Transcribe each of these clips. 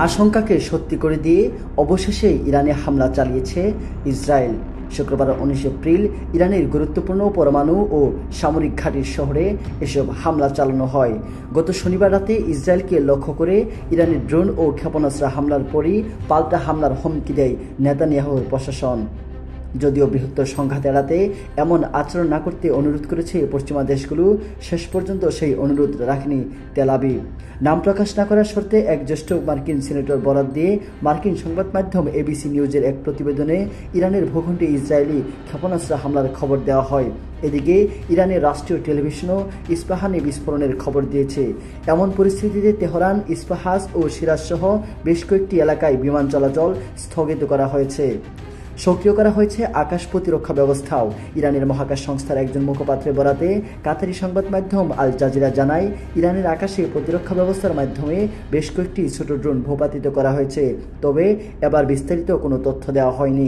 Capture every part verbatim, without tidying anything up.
আশঙ্কাকে সত্যি করে দিয়ে অবশেষে ইরানে হামলা চালিয়েছে ইসরায়েল। শুক্রবার উনিশ এপ্রিল ইরানের গুরুত্বপূর্ণ পরমাণু ও সামরিক ঘাঁটির শহরে এসব হামলা চালানো হয়। গত শনিবার রাতে ইসরায়েলকে লক্ষ্য করে ইরানের ড্রোন ও ক্ষেপণাস্ত্র হামলার পরই পাল্টা হামলার হুমকি দেয় নেতানিয়াহুর প্রশাসন। যদিও বৃহত্তর সংঘাত এড়াতে এমন আচরণ না করতে অনুরোধ করেছে পশ্চিমা দেশগুলো, শেষ পর্যন্ত সেই অনুরোধ রাখেনি তেল আবিব। নাম প্রকাশ না করার শর্তে এক জ্যেষ্ঠ মার্কিন সিনেটর বরাত দিয়ে মার্কিন সংবাদ মাধ্যম এবিসি নিউজের এক প্রতিবেদনে ইরানের ভূখণ্ডে ইসরায়েলি ক্ষেপণাস্ত্র হামলার খবর দেওয়া হয়। এদিকে ইরানের রাষ্ট্রীয় টেলিভিশনও ইস্পাহানে বিস্ফোরণের খবর দিয়েছে। এমন পরিস্থিতিতে তেহরান, ইস্পাহাস ও সিরাজ সহ বেশ কয়েকটি এলাকায় বিমান চলাচল স্থগিত করা হয়েছে। সক্রিয় করা হয়েছে আকাশ প্রতিরক্ষা ব্যবস্থাও। ইরানের মহাকাশ সংস্থার একজন মুখপাত্রের বরাতে কাতারি সংবাদ মাধ্যম আল জাজিরা জানায়, ইরানের আকাশে প্রতিরক্ষা ব্যবস্থার মাধ্যমে বেশ কয়েকটি ছোট ড্রোন ভূপাতিত করা হয়েছে, তবে এবার বিস্তারিত কোনো তথ্য দেওয়া হয়নি।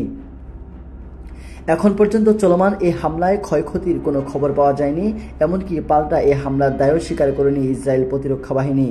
এখন পর্যন্ত চলমান এই হামলায় ক্ষয়ক্ষতির কোনো খবর পাওয়া যায়নি, এমনকি পাল্টা এ হামলার দায়ও স্বীকার করেনি ইসরায়েল প্রতিরক্ষা বাহিনী।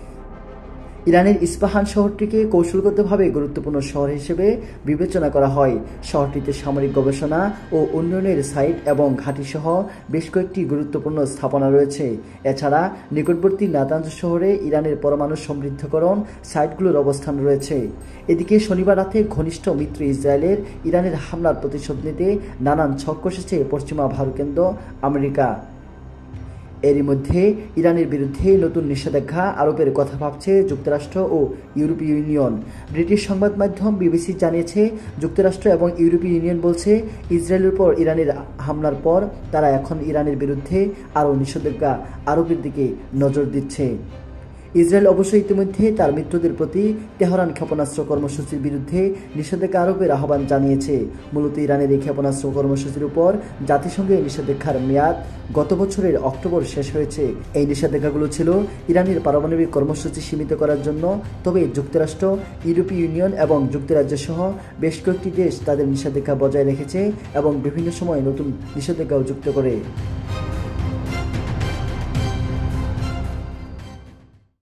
ইরানের ইস্পাহান শহরটিকে কৌশলগতভাবে গুরুত্বপূর্ণ শহর হিসেবে বিবেচনা করা হয়। শহরটিতে সামরিক গবেষণা ও উন্নয়নের সাইট এবং ঘাঁটিসহ বেশ কয়েকটি গুরুত্বপূর্ণ স্থাপনা রয়েছে। এছাড়া নিকটবর্তী নাতানজ শহরে ইরানের পরমাণু সমৃদ্ধকরণ সাইটগুলোর অবস্থান রয়েছে। এদিকে শনিবার রাতে ঘনিষ্ঠ মিত্র ইসরায়েলের ইরানের হামলার প্রতিশোধ নিতে নানান ছক কষেছে পশ্চিমা ভারতকেন্দ্র আমেরিকা। এরই মধ্যে ইরানের বিরুদ্ধে নতুন নিষেধাজ্ঞা আরোপের কথা ভাবছে যুক্তরাষ্ট্র ও ইউরোপীয় ইউনিয়ন। ব্রিটিশ সংবাদ মাধ্যম বিবিসি জানিয়েছে, যুক্তরাষ্ট্র এবং ইউরোপীয় ইউনিয়ন বলছে, ইসরায়েলের উপর ইরানের হামলার পর তারা এখন ইরানের বিরুদ্ধে আরও নিষেধাজ্ঞা আরোপের দিকে নজর দিচ্ছে। ইসরায়েল অবশ্যই ইতিমধ্যে তার মিত্রদের প্রতি তেহরান ক্ষেপণাস্ত্র কর্মসূচির বিরুদ্ধে নিষেধাজ্ঞা আরোপের আহ্বান জানিয়েছে। মূলত ইরানের এই ক্ষেপণাস্ত্র কর্মসূচির উপর জাতিসংঘের নিষেধাজ্ঞার মেয়াদ গত বছরের অক্টোবর শেষ হয়েছে। এই নিষেধাজ্ঞাগুলো ছিল ইরানের পারমাণবিক কর্মসূচি সীমিত করার জন্য, তবে যুক্তরাষ্ট্র, ইউরোপীয় ইউনিয়ন এবং যুক্তরাজ্য সহ বেশ কয়েকটি দেশ তাদের নিষেধাজ্ঞা বজায় রেখেছে এবং বিভিন্ন সময় নতুন নিষেধাজ্ঞাও যুক্ত করে।